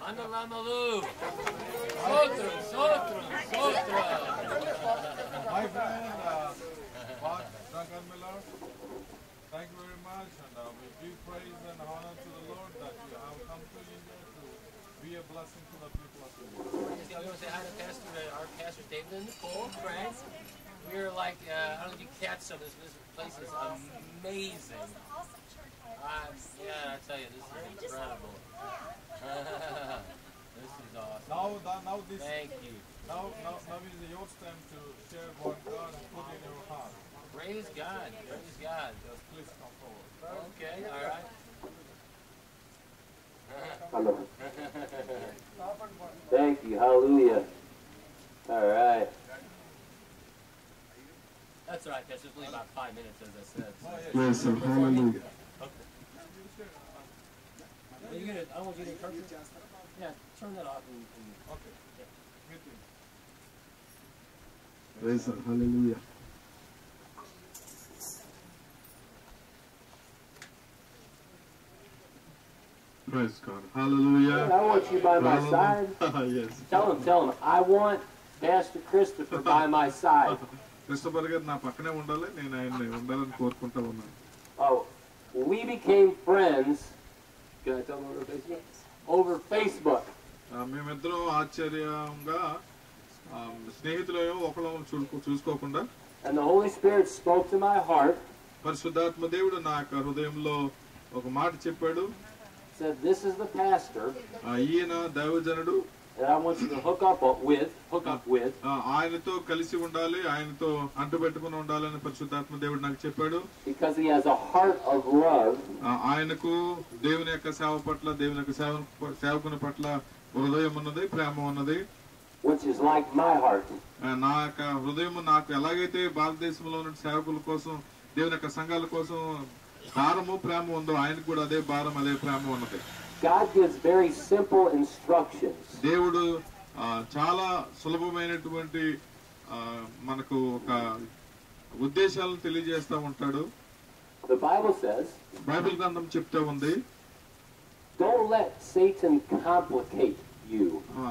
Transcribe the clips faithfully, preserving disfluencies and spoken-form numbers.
Analamalu. Sotra, sotra, sotra. My friend, uh, Pat Duncan Miller, thank you very much, and uh, we give praise and honor to the Lord that you have come to India to be a blessing to the people of India. I want to say hi to Pastor, uh, our Pastor David and Nicole, friends. We're like, uh, I don't know if you catch some of this. This place is amazing. Uh, yeah, I tell you, this is incredible. This is awesome. Now, now, now this, Thank you. now, now, now is your time to share what God has put in your heart. Praise God. Praise God. Just please come forward. Okay, all right. Hello. Thank you. Hallelujah. All right. That's all right, Pastor. It's only about five minutes, as I said. So. Yes, sir. Hallelujah. Okay. Are you gonna, I want you to interpret. Yeah, turn that off. And, and, Okay. yeah. Good thing. Praise God. Hallelujah. Praise God. Hallelujah. I want you by my side. Yes. Tell him, tell him, I want Pastor Christopher by my side. Christopher గారు నా పక్కనే ఉండాలి, నేను ఆయన్ని ఉండాలని కోరుకుంటా ఉన్నాను. Oh, we became friends. Can I tell them over Facebook? Over Facebook. మేమిద్దరం ఆశ్చర్యంగా స్నేహితులయో ఒకళ్ళ చూసుకో చూసుకోకుండా And the Holy Spirit spoke to my heart. పరిశుద్ధాత్మ దేవుడు నా యొక్క హృదయంలో ఒక మాట చెప్పాడు. Said, this is the pastor ఈయన దైవజనుడు that I want you to hook up with, hook up with. ఆయనతో కలిసి ఉండాలి, ఆయనతో అంటుపెట్టుకుని ఉండాలని పరిశుద్ధాత్మ దేవుడు నాకు చెప్పాడు. Because he has a heart of love. ఆయనకు దేవుని యొక్క సేవ పట్ల, దేవుని యొక్క సేవ సేవకుని పట్ల హృదయం ఉన్నది, ప్రేమ ఉన్నది. Which is like my heart. నా యొక్క హృదయం నాకు ఎలాగైతే భారతదేశంలో ఉన్న సేవకుల కోసం, దేవుని యొక్క సంఘాల కోసం భారము ప్రేమ ఉందో, ఆయనకు కూడా అదే భారం, అదే ప్రేమ ఉన్నది. God gives very simple instructions. దేవుడు చాలా సులభమైనటువంటి మనకు ఒక ఉద్దేశాలను తెలియజేస్తా ఉంటాడు. The Bible says, బైబిల్ గ్రంథం చెప్తా ఉంది, don't let Satan complicate you.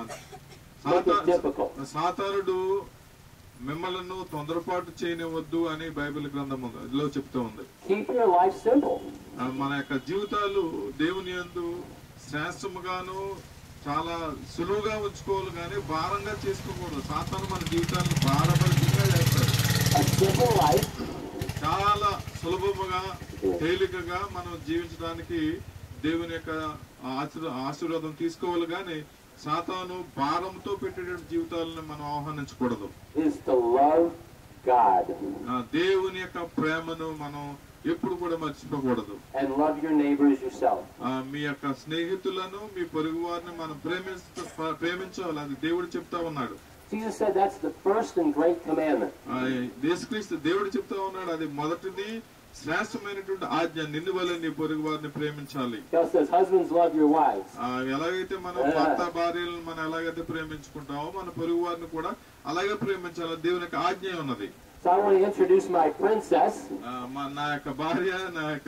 Make it difficult. సాతానుడు మిమ్మల్ని తొందరపాటు చేయనివద్దు అని బైబిల్ గ్రంథంలో చెప్తూ ఉంది. Keep your life simple. మన యొక్క జీవితాలు దేవుని యందు శ్రేష్టముగాను చాలా సులువుగా ఉంచుకోవాలి, కానీ భారంగా చేసుకోకూడదు. సాతాను మన జీవితాలను భారభరితంగా చేస్తాడు. A simple life. చాలా సులభముగా తేలికగా మనం జీవించడానికి దేవుని యొక్క ఆశీర్వాదం తీసుకోవాలి, కానీ సాతాను భారంతో పెట్టే జీవితాలను మనం ఆహ్వానించకూడదు. Is to love God. దేవుని యొక్క ప్రేమను మనం ఎప్పుడు కూడా మర్చిపోకూడదు. And love your neighbor as yourself. మీ యొక్క స్నేహితులను, మీ పొరుగు వారిని మనం ప్రేమించ ప్రేమించాలి, అది దేవుడు చెప్తా ఉన్నాడు. Jesus said that's the first and great commandment. యేసుక్రీస్తు దేవుడు చెప్తా ఉన్నాడు, అది మొదటిది శ్రేష్టమైనటువంటి ఆజ్ఞ, నిన్ను వలె నీ పొరుగు వారిని ప్రేమించాలి. God says husbands love your wives. ఎలాగైతే మనం భర్త భార్యలను మనం ఎలాగైతే ప్రేమించుకుంటామో మన పొరుగు వారిని కూడా అలాగే ప్రేమించాలి, దేవుని యొక్క ఆజ్ఞ ఉన్నది. So I want to introduce my princess. నా యొక్క భార్య, నా యొక్క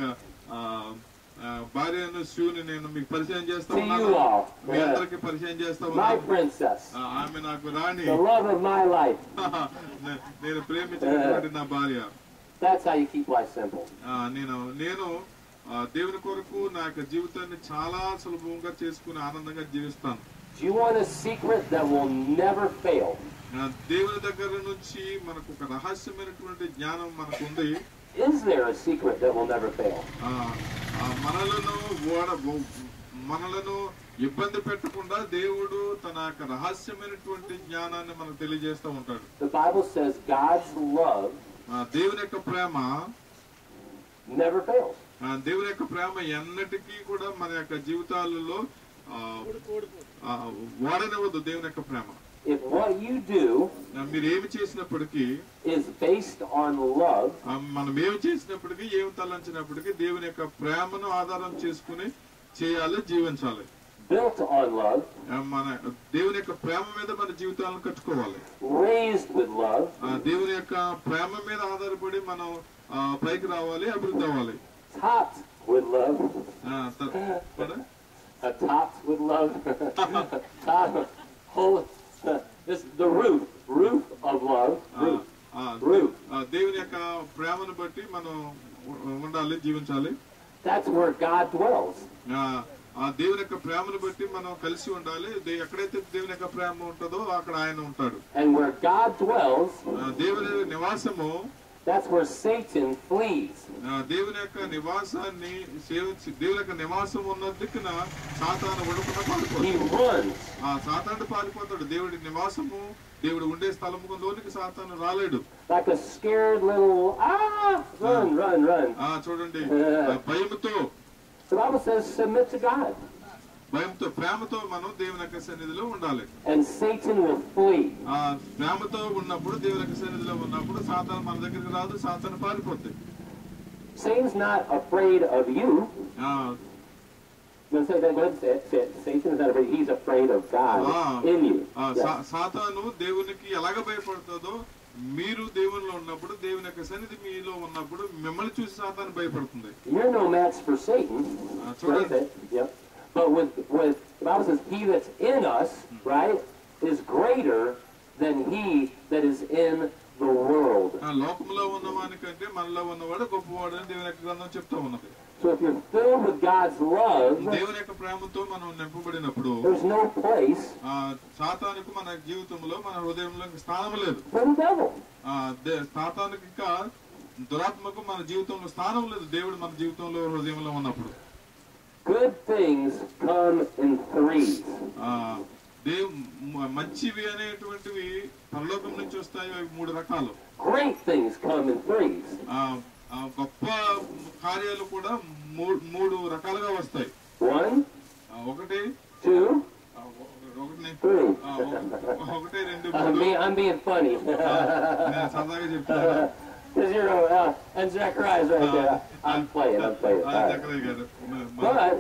భార్యను శివుని నేను మీకు పరిచయం చేస్తా ఉన్నాను, మీ అందరికి పరిచయం చేస్తా ఉన్నాను. ఆమె నాకు రాణి, నేను ప్రేమించినటువంటి నా భార్య. That's how you keep life simple. నేను నేను దేవుని కొరకు నా యొక్క జీవితాన్ని చాలా సులభంగా చేసుకుని ఆనందంగా జీవిస్తాను. Do you want a secret that will never fail? దేవుని దగ్గర నుంచి మనకు ఒక రహస్యమైనటువంటి జ్ఞానం మనకు ఉంది. Is there a secret that will never fail? మనలను మనలను ఇబ్బంది పెట్టకుండా దేవుడు తన యొక్క రహస్యమైనటువంటి జ్ఞానాన్ని మనకు తెలియజేస్తూ ఉంటాడు. The Bible says God's love దేవుని యొక్క ప్రేమ never fails. దేవుని యొక్క ప్రేమ ఎన్నటికీ కూడా మన యొక్క జీవితాలలో వాడనివ్వదు. దేవుని యొక్క ప్రేమ if what you do మీరు ఏమి చేసినప్పటికీ is based on love, మనం ఏమి చేసినప్పటికీ ఏమి తలంచినప్పటికీ దేవుని యొక్క ప్రేమను ఆధారం చేసుకుని చేయాలి, జీవించాలి. built on love, మన దేవుని యొక్క ప్రేమ మీద మన జీవితాలను కట్టుకోవాలి. raised with love, దేవుని యొక్క ప్రేమ మీద ఆధారపడి మనం పైకి రావాలి, అభివృద్ధి అవ్వాలి. taught with love, uh, topped with love. Top, whole, uh, this the roof, roof of love. Roof. ఆ, Roof. ఆ, దేవుని యొక్క ప్రేమను బట్టి మనం ఉ- ఉండాలి, జీవించాలి. That's where God dwells. ఆ, ఆ దేవుని యొక్క ప్రేమను బట్టి మనం కలిసి ఉండాలి. దే- ఎక్కడైతే దేవుని యొక్క ప్రేమ ఉంటుందో అక్కడ ఆయన ఉంటాడు. And where God dwells, ఆ, దేవుని నివాసము, that's where Satan flees. ఆ, దేవుని యొక్క నివాసాన్ని సేవించి దేవుని యొక్క నివాసం ఉన్న దిక్కున సాతాను ఉడకుండా He పారిపోతాడు. runs. ఆ సాతాను పారిపోతాడు. దేవుడి నివాసము, దేవుడు ఉండే స్థలము లోనికి సాతాను రాలేడు. Like a scared little, ah, run, run, run. ఆ చూడండి, ఆ, భయముతో The Bible says submit to God. భయంతో ప్రేమతో మనం దేవుని యొక్క సన్నిధిలో ఉండాలి. And Satan will flee. ఆ ప్రేమతో ఉన్నప్పుడు దేవుని యొక్క సన్నిధిలో ఉన్నప్పుడు సాతాను మన దగ్గరికి రాదు, సాతాను పారిపోతాయి. Satan's not afraid of you. ఆ, Let's say that, let's say it. Satan is not afraid. He's afraid of God Ah. in you. ఆ, Yes. సా- సాతాను దేవునికి ఎలాగ భయపడుతుందో, మీరు దేవునిలో ఉన్నప్పుడు, దేవుని యొక్క సన్నిధి మీలో ఉన్నప్పుడు మిమ్మల్ని చూసి సాతాను భయపడుతుంది. You're no match for Satan. Ah, చూడండి. Right? Yep. But with, with, the Bible says, he that's in us, right, is greater than he that is in the world. ఆ, లోకంలో ఉన్నవాని కంటే మనలో ఉన్నవాడు గొప్పవాడు అని దేవుని యొక్క గ్రంథం చెప్తా ఉన్నది. So if you're filled with God's love, దేవుని యొక్క ప్రేమతో మనం నింపబడినప్పుడు there's no place ఆ సాతానుకు మన జీవితంలో, మన హృదయంలో స్థానం లేదు. for the devil. ఆ దే- సాతానుకు ఇంకా దురాత్మకు మన జీవితంలో స్థానం లేదు, దేవుడు మన జీవితంలో, హృదయంలో ఉన్నప్పుడు. Good things come in threes. ఆ దేవ్ మ- మంచివి అనేటువంటివి పరలోకం నుంచి వస్తాయి. అవి మూడు రకాలు. Great things come in threes. ఆ ఆ, గొప్ప కార్యాలు కూడా మూడు మూడు రకాలుగా వస్తాయి. One, ఆ, ఒకటి two, ఆ, ఒ- ఒకటిని three. ఆ, ఒక- ఒకటి రెండు I'm మూడు. being, I'm being funny. నేను సరదాగా చెప్తాను. Because you're, uh, and Zechariah's right there. I'm playing, I'm playing. ఆ, All right. చక్రయ్య గారు. మ- మ- But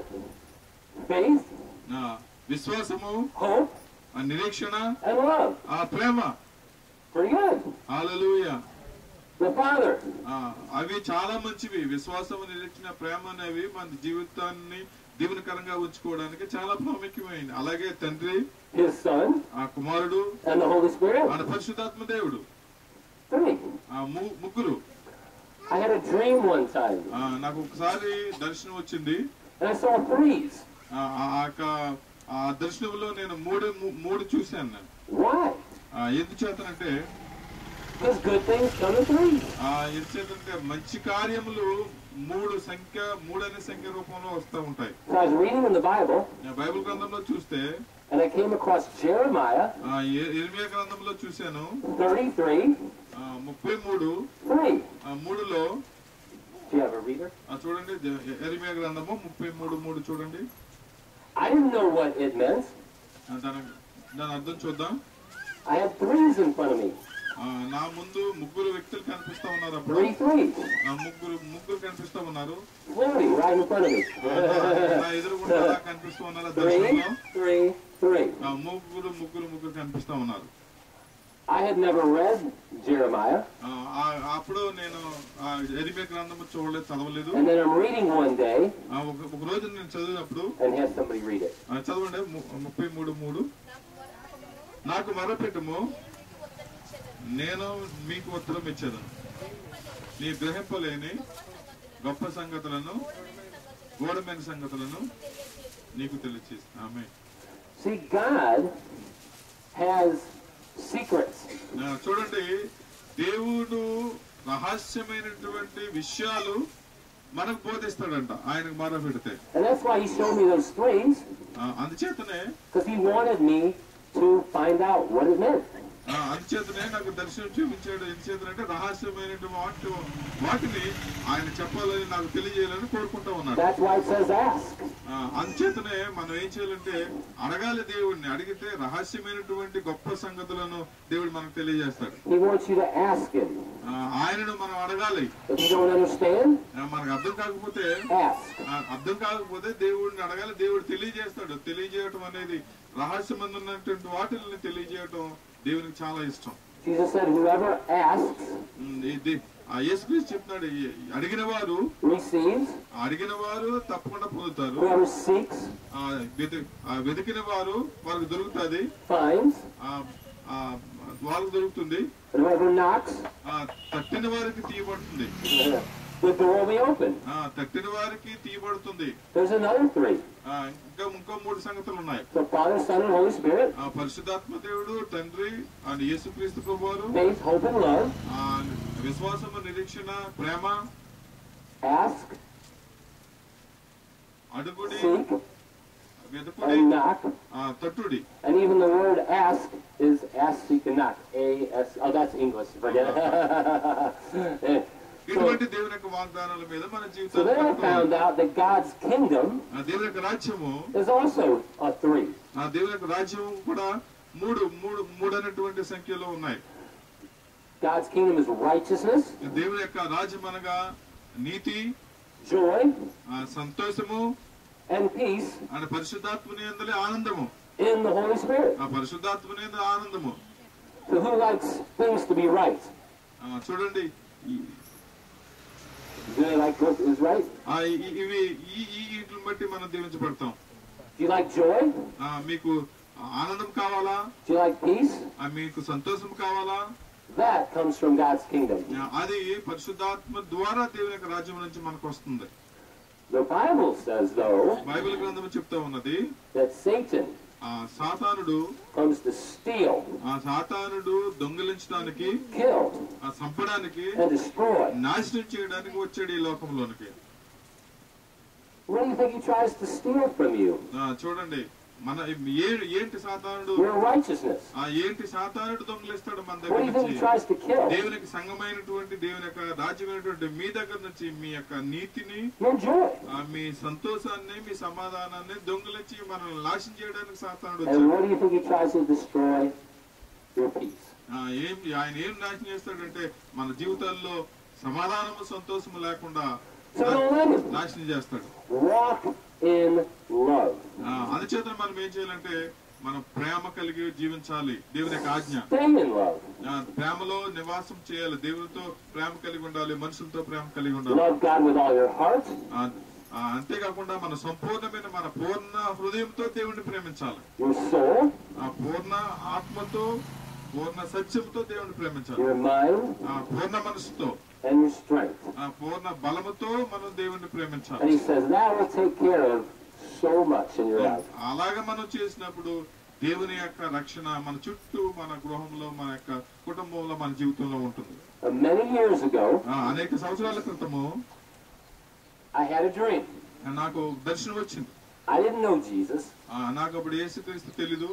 faith, ఆ, విశ్వాసము, hope, ఆ నిరీక్షణ, and love. ఆ ప్రేమ. Pretty good. Hallelujah. The Father, ఆ, అవి చాలా మంచివి. విశ్వాసము, నిరీక్షణ, ప్రేమ అనేవి మన జీవితాన్ని దీవెనకరంగా ఉంచుకోవడానికి చాలా ప్రాముఖ్యమైనది. అలాగే తండ్రి, His Son, ఆ కుమారుడు, and the Holy Spirit. మన పరిశుద్ధాత్మ దేవుడు, Three. ఆ ము- ముగ్గురు. I had a dream one time, ఆ, నాకు ఒకసారి దర్శనం వచ్చింది. and I saw threes. ఆ ఆ యొక్క ఆ దర్శనంలో నేను మూడు ము- మూడు చూశాను నేను. Why? ఆ, ఎందుచేతనంటే Because good things come in threes. ఆ ఎందుచేతంటే మంచి కార్యములు మూడు సంఖ్య మూడు అనే సంఖ్య రూపంలో వస్తూ ఉంటాయి. So I was reading in the Bible, నేను బైబిల్ గ్రంథంలో చూస్తే and I came across Jeremiah ఆ ఎ- ఇర్మియా గ్రంథంలో చూశాను. thirty-three, ఆ, ముప్పై మూడు three. ఆ, మూడులో Do you have a reader? ఆ, చూడండి, ద- ఇర్మియా గ్రంథము ముప్పై మూడు మూడు చూడండి. I didn't know what it meant. ఆ, దాని దాని అర్థం చూద్దాం. I had threes in front of me. ఆ, నా ముందు ముగ్గురు వ్యక్తులు కనిపిస్తా ఉన్నారు. అప్పుడు Three threes ఆ, ముగ్గురు ముగ్గురు కనిపిస్తా ఉన్నారు. floating right in front of me. నా ఎదురుగుండా అలా కనిపిస్తూ ఉన్నారు. ఆ Three, దర్శనంలో three, three. ఆ, ముగ్గురు ముగ్గురు ముగ్గురు కనిపిస్తా ఉన్నారు. I had never read Jeremiah, ఆ, ఆ- అప్పుడు నేను ఆ ఇర్మియా గ్రంథము చూడలేదు, చదవలేదు. and then I'm reading one day ఆ, ఒక ఒక రోజు నేను చదివినప్పుడు and had somebody read it. ఆ, చదవండి. ము- ముప్పై మూడు మూడు నాకు మొరపెట్టుము, నేను మీకు ఉత్తరం ఇచ్చేదను, నీ గ్రహింపలేని గొప్ప సంగతులను, గూఢమైన సంగతులను నీకు తెలియచేస్తాను. ఆమేన్. See, God has secrets. ఆ, చూడండి, దేవుడు రహస్యమైనటువంటి విషయాలు మనకు బోధిస్తాడంట ఆయనకు మొరపెడితే. And that's why he showed me those threes, ఆ, అందుచేతనే because he wanted me to find out what it meant. ఆ, అందుచేతనే నాకు దర్శనం చూపించాడు. ఎందుచేతనంటే రహస్యమైనటువంటి వాటి వాటిని ఆయన చెప్పాలని, నాకు తెలియజేయాలని కోరుకుంటా ఉన్నాడు. That's why it says ask. ఆ, అందుచేతనే మనం ఏం చేయాలంటే అడగాలి. దేవుడిని అడిగితే రహస్యమైనటువంటి గొప్ప సంగతులను దేవుడు మనకు తెలియజేస్తాడు. He wants you to ask him. ఆ, ఆయనను మనం అడగాలి. If you don't understand, ఆ, మనకు అర్థం కాకపోతే ask. ఆ, అర్థం కాకపోతే దేవుడిని అడగాలి. దేవుడు తెలియజేస్తాడు. తెలియజేయటం అనేది రహస్యమందు ఉన్నటువంటి వాటిని తెలియజేయటం దేవునికి చాలా ఇష్టం. Jesus said, whoever asks ఉమ్, ఇది ఆ యేసుక్రీస్తు చెప్తున్నాడు, అడిగిన వారు receives, అడిగిన వారు తప్పకుండా పొందుతారు, whoever seeks, ఆ వెతి- ఆ వెతికిన వారు వాళ్ళకి దొరుకుతుంది, finds, ఆ ఆ వాళ్ళకి దొరుకుతుంది, and whoever knocks, ఆ తట్టిన వారికి తీయబడుతుంది, the door will be open. ఆ తట్టిన వారికి తీయబడుతుంది. There's another three. ఆ ఇంకా ఇంకో మూడు సంగతులు ఉన్నాయి. So Father, Son, and Holy Spirit, ఆ పరిశుద్ధాత్మ దేవుడు, తండ్రి, ఆ యేసుక్రీస్తు ప్రభువారు, faith, hope, and love, ఆ విశ్వాసము, నిరీక్షణ, ప్రేమ, ask, అడుగుడి, seek, వెతుకుడి, and knock. ఆ తట్టుడి. And even the word ask is ask, seek, and knock. A S. Oh, that's English. Forget it. so, ఇటువంటి దేవుని యొక్క వాగ్దానాల మీద మన so జీవితాలు then I కట్టుకోవాలి. found out that God's kingdom ఆ దేవుని యొక్క రాజ్యము, is also a three. ఆ దేవుని యొక్క రాజ్యం కూడా మూడు మూడు మూడు అనేటువంటి సంఖ్యలో ఉన్నాయి. God's kingdom is righteousness, దేవుని యొక్క రాజ్యం అనగా నీతి, joy, ఆ సంతోషము, and peace అని పరిశుద్ధాత్మని యందలి ఆనందము, in the Holy Spirit. ఆ పరిశుద్ధాత్మని యందలి ఆనందము. So who likes things to be right? ఆ చూడండి, ఈ- Do they like what is right? ఆ ఈ- ఇవి ఈ ఈ వీటిని బట్టి మనం దీవించబడతాం. Do you like joy? ఆ మీకు ఆనందం కావాలా, Do you like peace? ఆ మీకు సంతోషం కావాలా, That comes from God's kingdom. ఆ, అది పరిశుద్ధాత్మ ద్వారా దేవుని యొక్క రాజ్యం నుంచి మనకు వస్తుంది. The Bible says, though, Bible గ్రంథం చెప్తా ఉన్నది, that Satan ఆ సాతానుడు comes to steal, ఆ సాతానుడు దొంగిలించడానికి, kill, ఆ చంపడానికి, and destroy. నాశనం చేయడానికి వచ్చాడు ఈ లోకంలోనికి. What do you think he tries to steal from you? ఆ, చూడండి, మన ఏ- ఏంటి సాతానుడు, Your righteousness. ఆ ఏంటి సాతానుడు దొంగిలిస్తాడు మన What దగ్గర do you think he నుంచి? tries to kill? దేవునికి సంగమైనటువంటి, దేవుని యొక్క రాజ్యమైనటువంటి మీ దగ్గర నుంచి మీ యొక్క నీతిని, Your joy. ఆ మీ సంతోషాన్ని, మీ సమాధానాన్ని దొంగిలించి మనల్ని నాశనం చేయడానికి సాతానుడు And వచ్చాడు. what do you think he tries to destroy? Your peace. ఆ, ఏం ఆయన ఏం నాశనం చేస్తాడంటే మన జీవితాల్లో సమాధానము, సంతోషము లేకుండా So don't let him. నాశనం చేస్తాడు. Walk in love. ఆ, అందుచేత మనం ఏం చేయాలంటే మనం ప్రేమ కలిగి జీవించాలి. దేవుని యొక్క ఆజ్ఞ, Stay in love. ఆ, ప్రేమలో నివాసం చేయాలి. దేవునితో ప్రేమ కలిగి ఉండాలి, మనుషులతో ప్రేమ కలిగి ఉండాలి. Love God with all your heart, ఆ, ఆ, అంతేకాకుండా మన సంపూర్ణమైన మన పూర్ణ హృదయంతో దేవుణ్ణి ప్రేమించాలి. your soul, ఆ పూర్ణ ఆత్మతో, పూర్ణ సత్యంతో దేవుణ్ణి ప్రేమించాలి. your mind, ఆ పూర్ణ మనసుతో, and your strength. ఆ పూర్ణ బలముతో మనం దేవుణ్ణి ప్రేమించాలి. And he says that will take care of so much in your life. అలాగా మనం చేసినప్పుడు దేవుని యొక్క రక్షణ మన చుట్టూ, మన గృహంలో, మన యొక్క కుటుంబంలో, మన జీవితంలో ఉంటుంది. Uh, many years ago, ఆ, అనేక సంవత్సరాల క్రితము I had a dream. నాకు దర్శనం వచ్చింది. I didn't know Jesus. ఆ, నాకు అప్పుడు యేసుక్రీస్తు తెలీదు.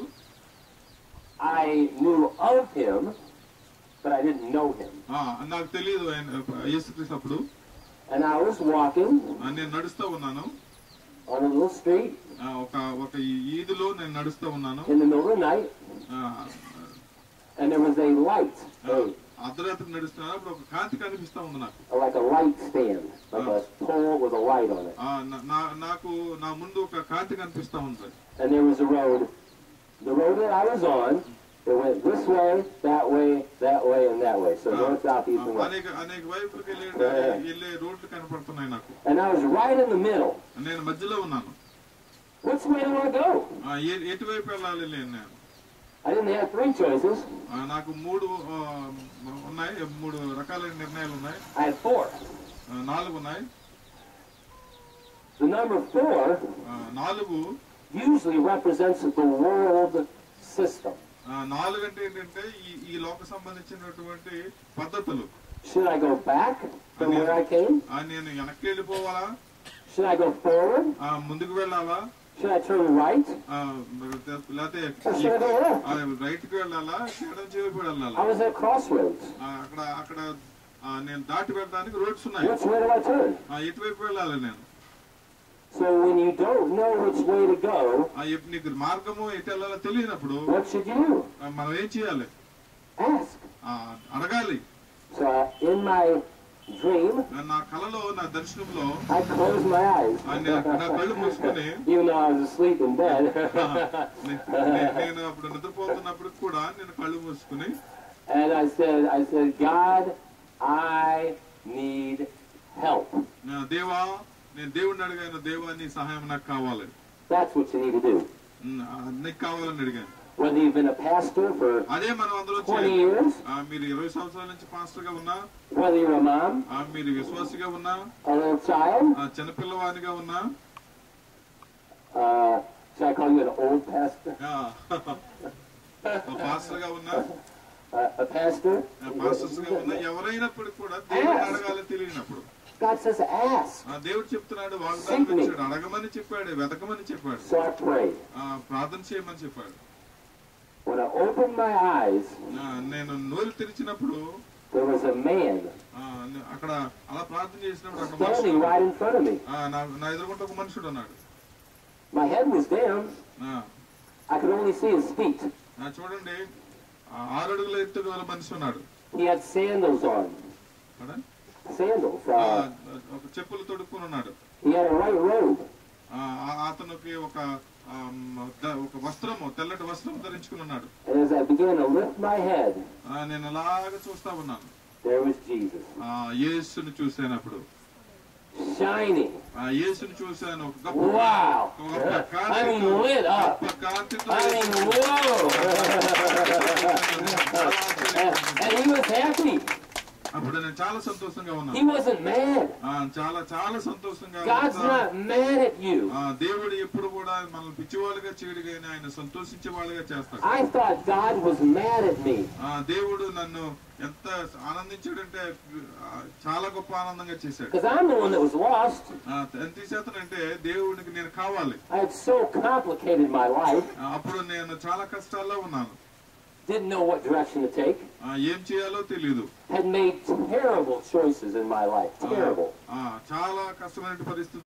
I knew of him, but I didn't know him. ఆ, నాకు తెలియదు ఆయన యేసుక్రీస్తు అప్పుడు. And I was walking ఆ, నేను నడుస్తూ ఉన్నాను. on a little street ఆ, ఒక ఒక ఈ ఈదులో నేను నడుస్తూ ఉన్నాను. in the middle of the night, ఆ, and there was a light, ఆ, a, అర్ధరాత్రి నడుస్తున్నాను. అప్పుడు ఒక కాంతి కనిపిస్తా ఉంది నాకు. like a light stand, like a pole with a light on it. ఆ, నా- నా- నాకు నా ముందు ఒక కాంతి కనిపిస్తా ఉంది. And there was a road. The road that I was on, it went this way, that way, that way, and that way. So ఆ, north, south, east, and ఆ, west. అనేక అనేక వైపులకు వెళ్ళే వెళ్ళే రోడ్లు కనపడుతున్నాయి నాకు. And I was right in the middle. నేను మధ్యలో ఉన్నాను. Which way do I go? ఆ, ఏ- ఎటువైపు వెళ్ళాలి నేను? I didn't have three choices. ఆ, నాకు మూడు ఆ, ఉన్నాయి, మూడు రకాలైన నిర్ణయాలు ఉన్నాయి. I had four. ఆ, నాలుగు ఉన్నాయి. The number four ఆ, నాలుగు usually represents the world system. ఆ, నాలుగు అంటే ఏంటంటే ఈ ఈ లోక సంబంధించినటువంటి పద్ధతులు. Should I go back from where I came? ఆ, నేను వెనక్కి వెళ్ళిపోవాలా, Should I go forward? ఆ, ముందుకు వెళ్ళాలా, Should I turn right? ఆ, లేకపోతే Or should I go left? Right కి వెళ్ళాలా, ఎడం వైపు వెళ్ళాలా? I was at crossroads. ఆ, అక్కడ అక్కడ ఆ, నేను దాటి వెళ్ళడానికి రోడ్స్ ఉన్నాయి. Which way do I turn? ఆ, ఎటువైపు వెళ్ళాలి నేను? So when you don't know which way to go, ఆ, ఎప్- నీకు మార్గము ఎటు వెళ్ళాలో తెలియనప్పుడు what should you do? ఆ, మనం ఏం చేయాలి? Ask. ఆ, అడగాలి. So in my dream, నా కలలో, నా దర్శనంలో I closed my eyes. ఆ, నేను నా కళ్ళు మూసుకొని Even though I was asleep in bed. నే- నే- నేను అప్పుడు నిద్రపోతున్నప్పుడు కూడా నేను కళ్ళు మూసుకుని And I said, I said, God, I need help. ఆ, దేవా నేను దేవుడిని అడిగాను, దేవా నీ సహాయం నాకు కావాలి. That's what you need to do. ఉమ్, ఆ, నీకు కావాలని అడిగాను. Whether you've been a pastor for అదే మనం అందరూ twenty చేయాలి. years, ఆ, మీరు ఇరవై సంవత్సరాల నుంచి పాస్టర్ గా ఉన్నా, whether you're a mom, ఆ, మీరు విశ్వాసిగా ఉన్నా, a little child, ఆ, చిన్నపిల్లవాడిగా ఉన్నా, uh, should I call you an old pastor? ఆ, పాస్టర్ గా ఉన్నా, Uh, a pastor? పాస్టర్స్ గా ఉన్నా, ఎవరైనప్పటికీ కూడా దేవుడిని అడగాలని తెలియనప్పుడు God says, ask. ఆ, దేవుడు చెప్తున్నాడు, వాగ్దానం ఇచ్చాడు, అడగమని చెప్పాడు, వెతకమని చెప్పాడు, So I prayed. ఆ, ప్రార్థన చేయమని చెప్పాడు. When I opened my eyes, ఆ, నేను నోరు తెరిచినప్పుడు there was a man ఆ, అక్కడ అలా ప్రార్థన చేసినప్పుడు అక్కడ మనుషుడు standing right in front of me. ఆ, నా నా ఎదురుకుంటే ఒక మనుషుడు ఉన్నాడు. My head was down. ఆ, I could only see his feet. ఆ, చూడండి, ఆ, ఆరు అడుగుల ఎత్తు గల మనిషి ఉన్నాడు. He had sandals on. కదా? Sandals. ఆ, Uh, ఒక చెప్పులు తొడుక్కుని ఉన్నాడు. he had a white robe. ఆ, ఆ- అతనికి ఒక ఆమ్, ద- ఒక వస్త్రము, తెల్లటి వస్త్రం ధరించుకుని ఉన్నాడు. And as I began to lift my head, ఆ, నేను అలాగా చూస్తా ఉన్నాను. there was Jesus. ఆ, యేసుని చూశానప్పుడు, Shining. ఆ యేసుని చూశాను. ఒక గొప్ప Wow. ఒక గొప్ప I mean, కాంతితో, lit up. గొప్ప కాంతితో I mean, whoa. and, and he was happy. అప్పుడు నేను చాలా సంతోషంగా He ఉన్నాను. wasn't mad. ఆ, చాలా చాలా సంతోషంగా God's ఉన్నా- not mad at you. ఆ, దేవుడు ఎప్పుడు కూడా మనల్ని పిచ్చివాళ్ళుగా చేయడుగా ఆయన సంతోషించే వాళ్ళుగా చేస్తాడు. I thought God was mad at me. ఆ, దేవుడు నన్ను ఎంత ఆనందించాడంటే ఆ, చాలా గొప్ప ఆనందంగా చేశాడు. Because I'm the one that was lost. ఆ, ఎంత చేతనంటే దేవుడికి నేను కావాలి. I had so complicated my life. ఆ, అప్పుడు నేను చాలా కష్టాల్లో ఉన్నాను. Didn't know what direction to take. ఆ, ఏం చేయాలో తెలియదు. Had made terrible choices in my life. Terrible. ఆ, చాలా కష్టమైన పరిస్థితి